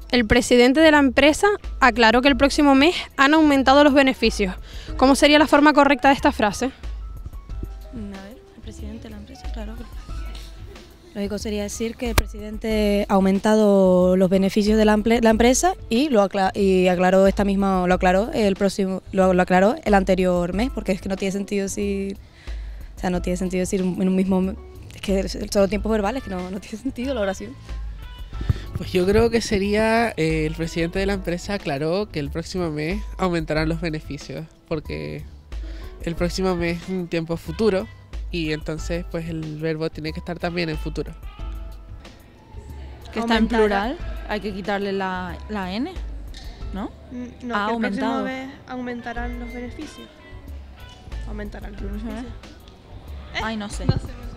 el presidente de la empresa aclaró que el próximo mes han aumentado los beneficios. ¿Cómo sería la forma correcta de esta frase? A ver, el presidente de la empresa, claro. Lógico sería decir que el presidente ha aumentado los beneficios de la empresa y lo aclaró lo aclaró el anterior mes, porque es que no tiene sentido decir, o sea, no tiene sentido decir en un mismo, es que solo tiempos verbales, que no tiene sentido la oración. Pues yo creo que sería el presidente de la empresa aclaró que el próximo mes aumentarán los beneficios, porque el próximo mes es un tiempo futuro y entonces pues el verbo tiene que estar también en futuro. Que está en plural, hay que quitarle la N, ¿no? No, Ha que el próximo aumentado. mes aumentarán los beneficios. Aumentarán los beneficios. Ay, no sé.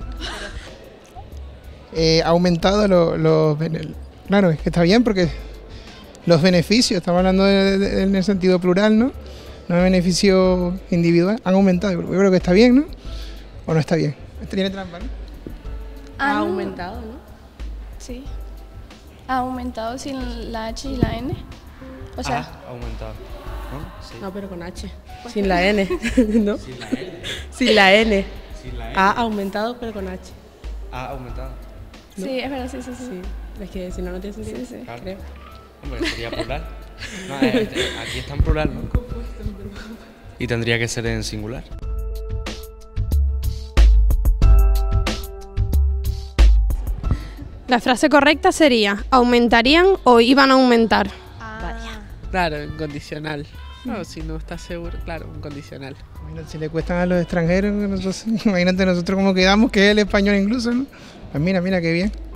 Aumentado claro, es que está bien porque los beneficios, estamos hablando en el sentido plural, ¿no? No es beneficio individual, han aumentado. Yo creo que está bien, ¿no? ¿O no está bien? Este tiene trampa, ¿no? Ha aumentado, ¿no? Sí. Ha aumentado sin la H y la N. O sea, Ha aumentado, ¿no? Sí. No, pero con H. Sin la N, ¿no? Sin la L. Sin la N. Sin la L. Ha aumentado, pero con H. Ha aumentado. ¿No? sí, es verdad, sí. Sí. Es que si no, no tiene sentido. Sí, sí. Claro. Creo. Hombre, sería plural. No, aquí está en plural, ¿no? Y tendría que ser en singular. La frase correcta sería, ¿aumentarían o iban a aumentar? Claro, en condicional. No, si no estás seguro, claro, un condicional. Imagínate, si le cuestan a los extranjeros, imagínate nosotros cómo quedamos, que es el español incluso, ¿no? Pues mira, qué bien.